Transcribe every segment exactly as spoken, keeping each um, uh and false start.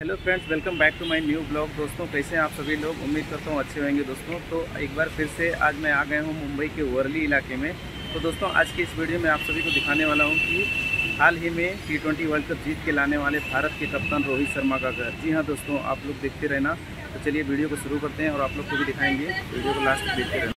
Hello friends, welcome back to my new blog. दोस्तों, कैसे हैं आप सभी लोग? उम्मीद करता हूँ अच्छे होंगे। दोस्तों, तो एक बार फिर से आज मैं आ गया हूँ मुंबई के वर्ली इलाके में। तो दोस्तों, आज की इस वीडियो में आप सभी को दिखाने वाला हूँ कि हाल ही में टी ट्वेंटी वर्ल्ड कप जीत के लाने वाले भारत के कप्तान रोहित शर्मा का घर। जी हाँ दोस्तों, आप लोग देखते रहना। तो चलिए वीडियो को शुरू करते हैं और आप लोग को भी दिखाएंगे। वीडियो को लास्ट तक देखते रहना।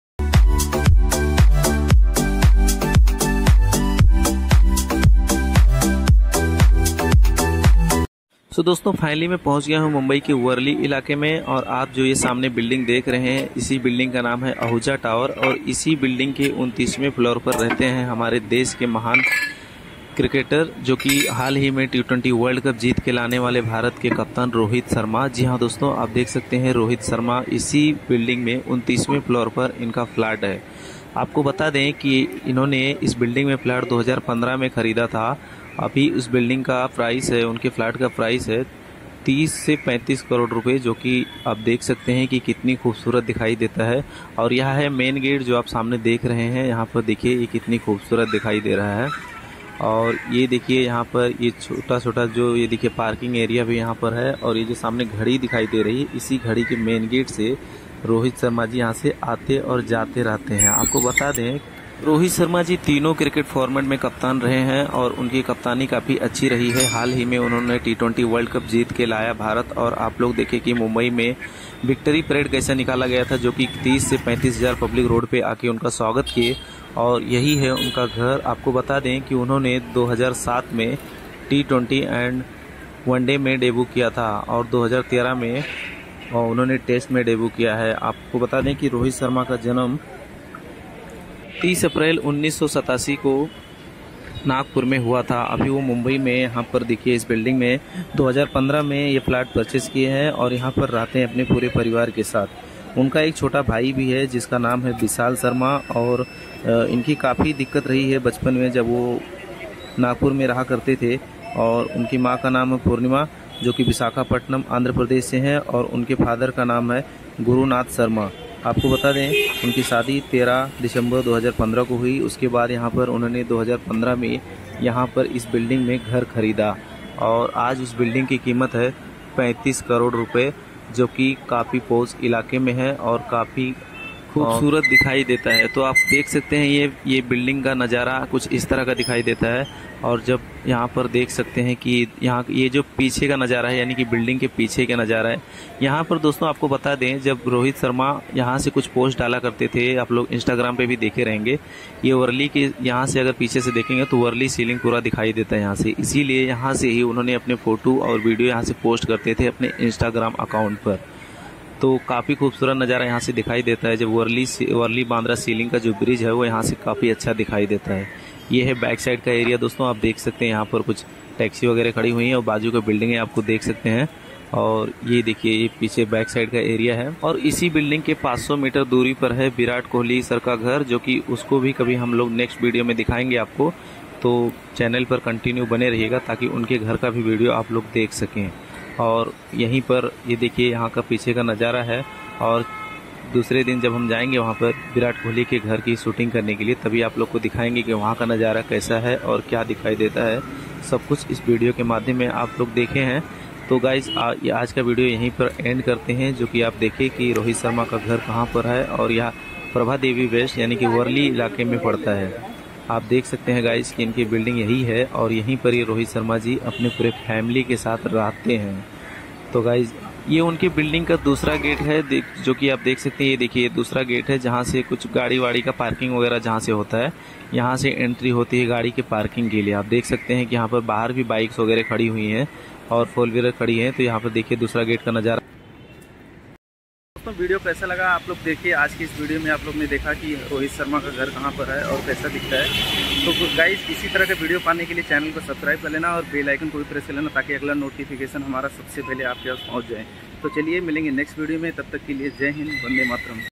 सो so, दोस्तों फाइनली मैं पहुंच गया हूं मुंबई के वर्ली इलाके में। और आप जो ये सामने बिल्डिंग देख रहे हैं, इसी बिल्डिंग का नाम है आहूजा टावर। और इसी बिल्डिंग के उनतीसवें फ्लोर पर रहते हैं हमारे देश के महान क्रिकेटर, जो कि हाल ही में टी ट्वेंटी वर्ल्ड कप जीत के लाने वाले भारत के कप्तान रोहित शर्मा। जी हाँ दोस्तों, आप देख सकते हैं रोहित शर्मा इसी बिल्डिंग में उनतीसवें फ्लोर पर इनका फ्लैट है। आपको बता दें कि इन्होंने इस बिल्डिंग में फ्लैट दो हज़ार पंद्रह में ख़रीदा था। अभी उस बिल्डिंग का प्राइस है, उनके फ्लैट का प्राइस है तीस से पैंतीस करोड़ रुपए, जो कि आप देख सकते हैं कि कितनी खूबसूरत दिखाई देता है। और यह है मेन गेट जो आप सामने देख रहे हैं। यहाँ पर देखिए ये कितनी खूबसूरत दिखाई दे रहा है। और ये देखिए यहाँ पर ये छोटा छोटा जो ये देखिए पार्किंग एरिया भी यहाँ पर है। और ये जो सामने घड़ी दिखाई दे रही है, इसी घड़ी के मेन गेट से रोहित शर्मा जी यहाँ से आते और जाते रहते हैं। आपको बता दें, रोहित शर्मा जी तीनों क्रिकेट फॉर्मेट में कप्तान रहे हैं और उनकी कप्तानी काफ़ी अच्छी रही है। हाल ही में उन्होंने टी ट्वेंटी वर्ल्ड कप जीत के लाया भारत। और आप लोग देखें कि मुंबई में विक्ट्री परेड कैसा निकाला गया था, जो कि तीस से पैंतीस हज़ार पब्लिक रोड पे आके उनका स्वागत किए। और यही है उनका घर। आपको बता दें कि उन्होंने दो हज़ार सात में टी ट्वेंटी एंड वनडे में डेब्यू किया था और दो हज़ार तेरह में और उन्होंने टेस्ट में डेब्यू किया है। आपको बता दें कि रोहित शर्मा का जन्म तीस अप्रैल उन्नीस सौ सतासी को नागपुर में हुआ था। अभी वो मुंबई में यहाँ पर देखिए इस बिल्डिंग में दो हज़ार पंद्रह में ये फ्लैट परचेस किए हैं और यहाँ पर रहते हैं अपने पूरे परिवार के साथ। उनका एक छोटा भाई भी है जिसका नाम है विशाल शर्मा। और इनकी काफ़ी दिक्कत रही है बचपन में, जब वो नागपुर में रहा करते थे। और उनकी माँ का नाम है पूर्णिमा, जो कि विशाखापट्टनम आंध्र प्रदेश से हैं। और उनके फादर का नाम है गुरुनाथ शर्मा। आपको बता दें, उनकी शादी तेरह दिसंबर दो हज़ार पंद्रह को हुई। उसके बाद यहाँ पर उन्होंने दो हज़ार पंद्रह में यहाँ पर इस बिल्डिंग में घर खरीदा। और आज उस बिल्डिंग की कीमत है पैंतीस करोड़ रुपए, जो कि काफ़ी पॉश इलाके में है और काफ़ी खूबसूरत दिखाई देता है। तो आप देख सकते हैं ये ये बिल्डिंग का नज़ारा कुछ इस तरह का दिखाई देता है। और जब यहाँ पर देख सकते हैं कि यहाँ ये जो पीछे का नज़ारा है, यानी कि बिल्डिंग के पीछे का नज़ारा है। यहाँ पर दोस्तों आपको बता दें, जब रोहित शर्मा यहाँ से कुछ पोस्ट डाला करते थे, आप लोग इंस्टाग्राम पे भी देखे रहेंगे, ये वर्ली के यहाँ से अगर पीछे से देखेंगे तो वर्ली सीलिंग पूरा दिखाई देता है यहाँ से। इसीलिए यहाँ से ही उन्होंने अपने फ़ोटो और वीडियो यहाँ से पोस्ट करते थे अपने इंस्टाग्राम अकाउंट पर। तो काफ़ी खूबसूरत नज़ारा यहाँ से दिखाई देता है। जब वर्ली वर्ली बांद्रा सीलिंग का जो ब्रिज है वो यहाँ से काफ़ी अच्छा दिखाई देता है। ये है बैक साइड का एरिया। दोस्तों आप देख सकते हैं यहाँ पर कुछ टैक्सी वगैरह खड़ी हुई हैं और बाजू का बिल्डिंग आपको देख सकते हैं। और ये देखिए ये पीछे बैक साइड का एरिया है। और इसी बिल्डिंग के पाँच सौ मीटर दूरी पर है विराट कोहली सर का घर, जो कि उसको भी कभी हम लोग नेक्स्ट वीडियो में दिखाएंगे आपको। तो चैनल पर कंटिन्यू बने रहिएगा ताकि उनके घर का भी वीडियो आप लोग देख सकें। और यहीं पर ये देखिए यहाँ का पीछे का नज़ारा है। और दूसरे दिन जब हम जाएंगे वहाँ पर विराट कोहली के घर की शूटिंग करने के लिए, तभी आप लोग को दिखाएंगे कि वहाँ का नज़ारा कैसा है और क्या दिखाई देता है। सब कुछ इस वीडियो के माध्यम में आप लोग देखे हैं। तो गाइज आज का वीडियो यहीं पर एंड करते हैं, जो कि आप देखें कि रोहित शर्मा का घर कहाँ पर है। और यह प्रभा देवी वेस्ट यानी कि वर्ली इलाके में पड़ता है। आप देख सकते हैं गाइज कि इनकी बिल्डिंग यही है और यहीं पर ये रोहित शर्मा जी अपने पूरे फैमिली के साथ रहते हैं। तो गाइज ये उनकी बिल्डिंग का दूसरा गेट है, जो कि आप देख सकते हैं। ये देखिए दूसरा गेट है जहाँ से कुछ गाड़ी वाड़ी का पार्किंग वगैरह जहाँ से होता है, यहाँ से एंट्री होती है गाड़ी के पार्किंग के लिए। आप देख सकते हैं कि यहाँ पर बाहर भी बाइक्स वगैरह खड़ी हुई हैं और फोर व्हीलर खड़ी हैं। तो यहाँ पर देखिए दूसरा गेट का नज़ारा। दोस्तों वीडियो कैसा लगा आप लोग देखिए। आज की इस वीडियो में आप लोग ने देखा कि रोहित शर्मा का घर कहाँ पर है और कैसा दिखता है। तो गाइस इसी तरह के वीडियो पाने के लिए चैनल को सब्सक्राइब कर लेना और बेल आइकन को भी प्रेस कर लेना, ताकि अगला नोटिफिकेशन हमारा सबसे पहले आपके पास पहुँच जाए। तो चलिए मिलेंगे नेक्स्ट वीडियो में, तब तक के लिए जय हिंद, वंदे मातरम।